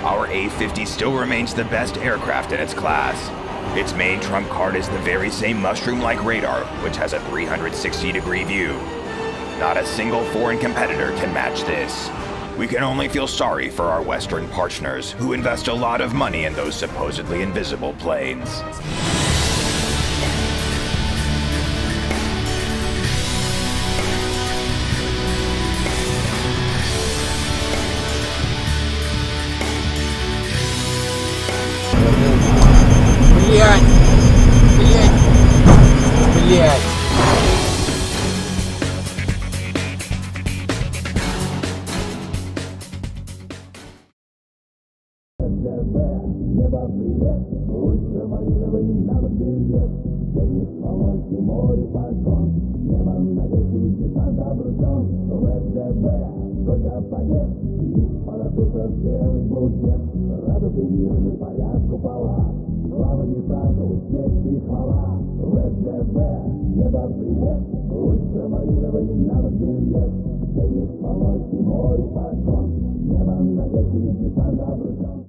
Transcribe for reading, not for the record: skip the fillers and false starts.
our A-50 still remains the best aircraft in its class. Its main trump card is the very same mushroom-like radar, which has a 360-degree view. Not a single foreign competitor can match this. We can only feel sorry for our Western partners, who invest a lot of money in those supposedly invisible planes. Блять! Небо привет, ультрамариновый навык Берiev. Денег полонки, море погон, небо навеки десант обручен. ВДВ, сколько побед, из парашютов белый букет. Радуг и мирный порядок купола, слава десанту, честь и хвала. ВДВ, небо привет, ультрамариновый навык Берiev. Денег полонки, море погон, небо навеки десант обручен.